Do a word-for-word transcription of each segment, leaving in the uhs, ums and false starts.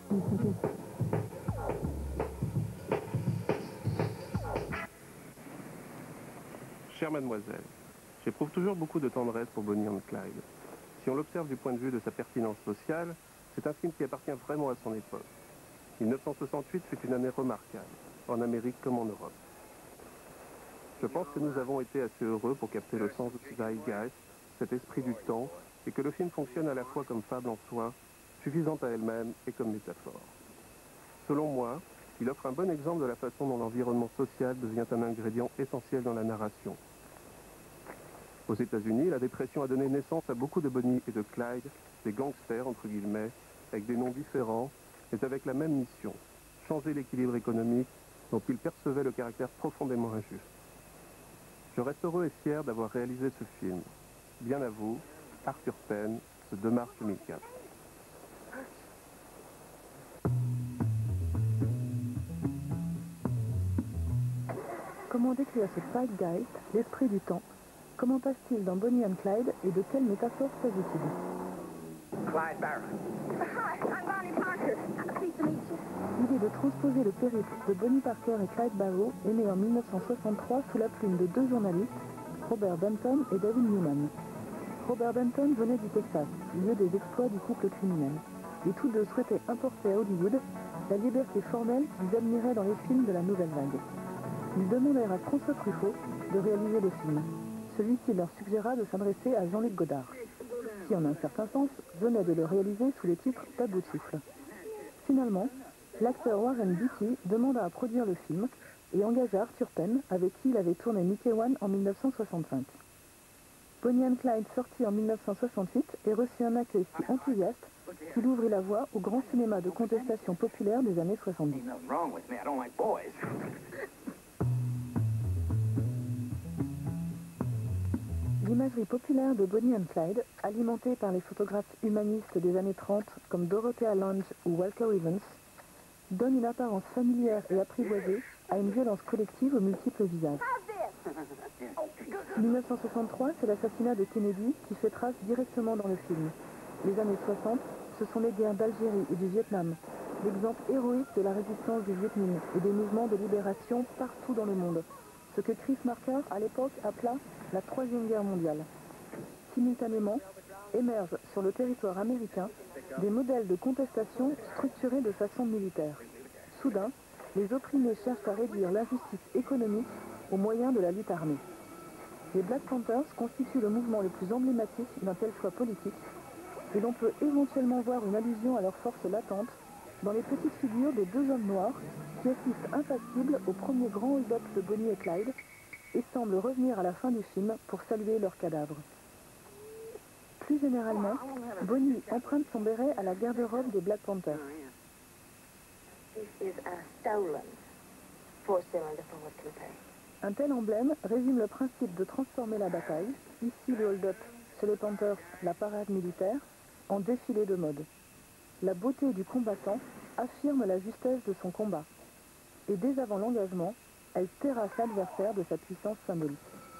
Chère mademoiselle, j'éprouve toujours beaucoup de tendresse pour Bonnie and Clyde. Si on l'observe du point de vue de sa pertinence sociale, c'est un film qui appartient vraiment à son époque. mille neuf cent soixante-huit fut une année remarquable, en Amérique comme en Europe. Je pense que nous avons été assez heureux pour capter le sens de ce zeitgeist, cet esprit du temps, et que le film fonctionne à la fois comme fable en soi, suffisante à elle-même et comme métaphore. Selon moi, il offre un bon exemple de la façon dont l'environnement social devient un ingrédient essentiel dans la narration. Aux États-Unis, la dépression a donné naissance à beaucoup de Bonnie et de Clyde, des gangsters entre guillemets, avec des noms différents, mais avec la même mission, changer l'équilibre économique dont ils percevaient le caractère profondément injuste. Je reste heureux et fier d'avoir réalisé ce film. Bien à vous, Arthur Penn, ce deux mars deux mille quatre. Comment décrire ce zeitgeist, l'esprit du temps? Comment passe-t-il dans Bonnie and Clyde et de quelle métaphore s'agit-il? Clyde Barron. Hi, I'm Bonnie Parker. Pleased to meet you. L'idée de transposer le périple de Bonnie Parker et Clyde Barrow est née en mille neuf cent soixante-trois sous la plume de deux journalistes, Robert Benton et David Newman. Robert Benton venait du Texas, lieu des exploits du couple criminel, et tous deux souhaitaient importer à Hollywood la liberté formelle qu'ils admiraient dans les films de la nouvelle vague. Ils demandèrent à François Truffaut de réaliser le film. Celui-ci leur suggéra de s'adresser à Jean-Luc Godard, qui en un certain sens venait de le réaliser sous les titres d'À bout de souffle. Finalement, l'acteur Warren Beatty demanda à produire le film et engagea Arthur Penn, avec qui il avait tourné Mickey One en mille neuf cent soixante-cinq. Bonnie and Clyde sortit en mille neuf cent soixante-huit et reçut un accueil si enthousiaste qu'il ouvrit la voie au grand cinéma de contestation populaire des années soixante-dix. L'imagerie populaire de Bonnie and Clyde, alimentée par les photographes humanistes des années trente comme Dorothea Lange ou Walker Evans, donne une apparence familière et apprivoisée à une violence collective aux multiples visages. mille neuf cent soixante-trois, c'est l'assassinat de Kennedy qui fait trace directement dans le film. Les années soixante, ce sont les guerres d'Algérie et du Vietnam, l'exemple héroïque de la résistance du Viet Minh et des mouvements de libération partout dans le monde. Ce que Chris Marker, à l'époque, appela la Troisième Guerre mondiale. Simultanément, émergent sur le territoire américain des modèles de contestation structurés de façon militaire. Soudain, les opprimés cherchent à réduire l'injustice économique au moyen de la lutte armée. Les Black Panthers constituent le mouvement le plus emblématique d'un tel choix politique, et l'on peut éventuellement voir une allusion à leur force latente dans les petites figures de deux hommes noirs qui assistent impassibles au premier grand hold-up de Bonnie et Clyde et semblent revenir à la fin du film pour saluer leurs cadavres. Plus généralement, Bonnie emprunte son béret à la garde-robe des Black Panthers. Un tel emblème résume le principe de transformer la bataille, ici le hold-up, chez les Panthers la parade militaire, en défilé de mode. La beauté du combattant affirme la justesse de son combat. Et dès avant l'engagement, elle terrasse l'adversaire de sa puissance symbolique.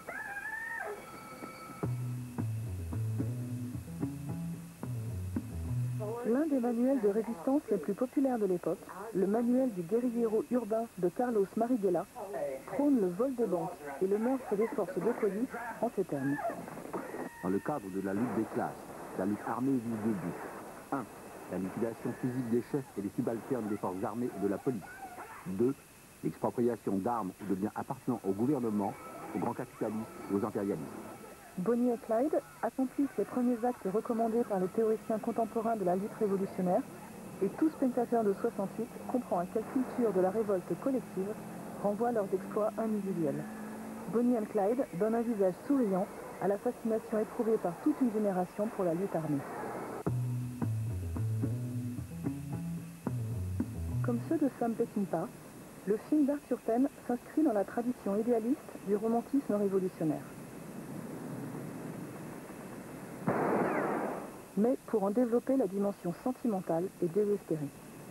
L'un des manuels de résistance les plus populaires de l'époque, le manuel du guérillero urbain de Carlos Marighella, prône le vol des banques et le meurtre des forces de police en ces termes. Dans le cadre de la lutte des classes, la lutte armée vise deux buts. un. La liquidation physique des chefs et des subalternes des forces armées et de la police. deux. L'expropriation d'armes ou de biens appartenant au gouvernement, aux grands capitalistes et aux impérialistes. Bonnie et Clyde accomplissent les premiers actes recommandés par les théoriciens contemporains de la lutte révolutionnaire, et tout spectateur de soixante-huit comprend à quelle culture de la révolte collective renvoie leurs exploits individuels. Bonnie and Clyde donne un visage souriant à la fascination éprouvée par toute une génération pour la lutte armée. Comme ceux de Sam Peckinpah, le film d'Arthur Penn s'inscrit dans la tradition idéaliste du romantisme révolutionnaire. Mais pour en développer la dimension sentimentale et désespérée.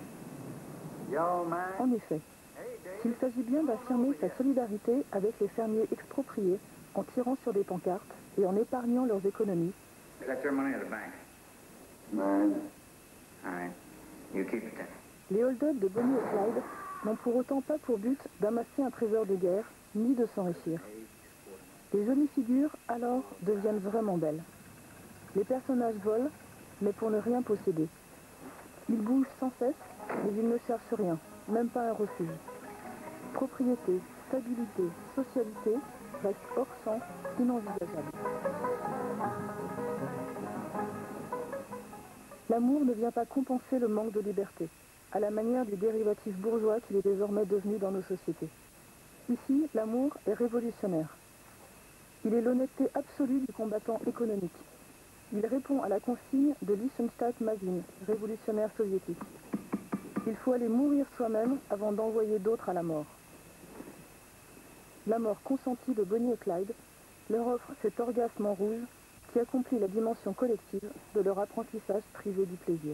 En effet, s'il s'agit bien d'affirmer sa solidarité avec les fermiers expropriés en tirant sur des pancartes et en épargnant leurs économies, Les hold-up de Bonnie et Clyde n'ont pour autant pas pour but d'amasser un trésor de guerre, ni de s'enrichir. Les jolies figures, alors, deviennent vraiment belles. Les personnages volent, mais pour ne rien posséder. Ils bougent sans cesse, mais ils ne cherchent rien, même pas un refuge. Propriété, stabilité, socialité restent hors champ, inenvisageables. L'amour ne vient pas compenser le manque de liberté, à la manière du dérivatif bourgeois qu'il est désormais devenu dans nos sociétés. Ici, l'amour est révolutionnaire. Il est l'honnêteté absolue du combattant économique. Il répond à la consigne de Liechtenstein Mazin, révolutionnaire soviétique. Il faut aller mourir soi-même avant d'envoyer d'autres à la mort. La mort consentie de Bonnie et Clyde leur offre cet orgasme en rouge qui accomplit la dimension collective de leur apprentissage privé du plaisir.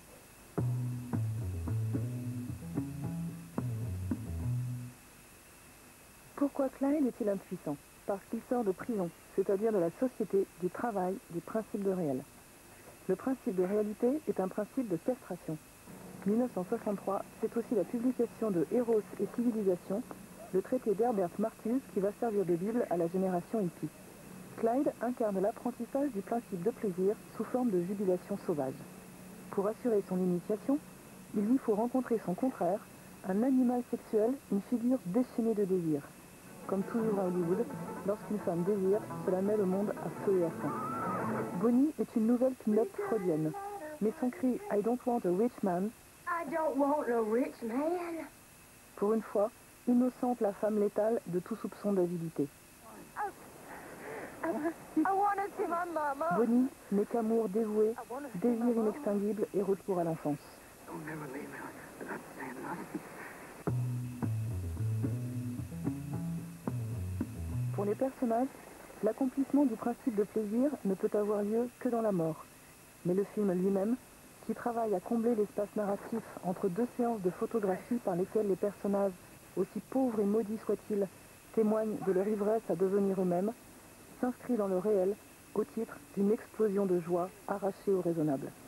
Pourquoi Clyde est-il impuissant? Parce qu'il sort de prison, c'est-à-dire de la société, du travail, du principe de réel. Le principe de réalité est un principe de castration. mille neuf cent soixante-trois, c'est aussi la publication de Eros et Civilisation, le traité d'Herbert Marcuse qui va servir de Bible à la génération hippie. Clyde incarne l'apprentissage du principe de plaisir sous forme de jubilation sauvage. Pour assurer son initiation, il lui faut rencontrer son contraire, un animal sexuel, une figure déchaînée de désir. Comme toujours à Hollywood, lorsqu'une femme désire, cela met le monde à feu et à sang. Bonnie est une nouvelle pin-up freudienne, mais son cri « I don't want a rich man » I don't want a rich man. pour une fois, innocente la femme létale de tout soupçon d'avidité. I, I want to see my mama. Bonnie n'est qu'amour dévoué, désir inextinguible et retour à l'enfance. Pour les personnages, l'accomplissement du principe de plaisir ne peut avoir lieu que dans la mort. Mais le film lui-même, qui travaille à combler l'espace narratif entre deux séances de photographie par lesquelles les personnages, aussi pauvres et maudits soient-ils, témoignent de leur ivresse à devenir eux-mêmes, s'inscrit dans le réel au titre d'une explosion de joie arrachée au raisonnable.